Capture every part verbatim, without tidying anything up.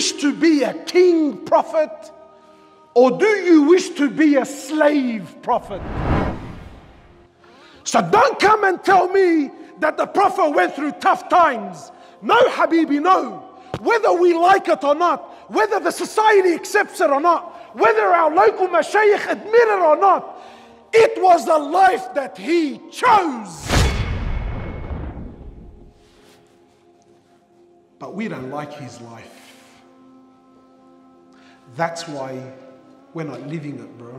wish to be a king prophet, or do you wish to be a slave prophet? So don't come and tell me that the Prophet went through tough times. No, Habibi, no. Whether we like it or not, whether the society accepts it or not, whether our local mashayikh admit it or not, it was the life that he chose. But we don't like his life. That's why we're not living it, bro.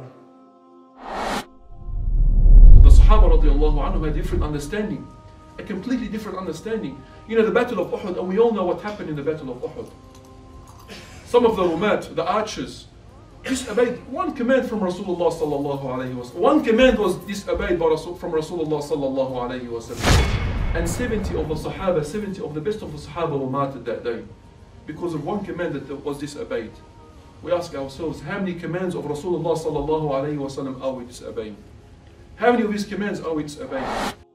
The Sahaba radiallahu anhu had a different understanding. A completely different understanding. You know, the Battle of Uhud, and we all know what happened in the Battle of Uhud. Some of the rumat, the archers, disobeyed one command from Rasulullah sallallahu alayhi wa sallam. One command was disobeyed by Rasul, from Rasulullah sallallahu alayhi wa sallam. And seventy of the Sahaba, seventy of the best of the Sahaba were martyred that day because of one command that was disobeyed. We ask ourselves, how many commands of Rasulullah sallallahu alayhi wa sallam are we disobeying? How many of his commands are we disobeying?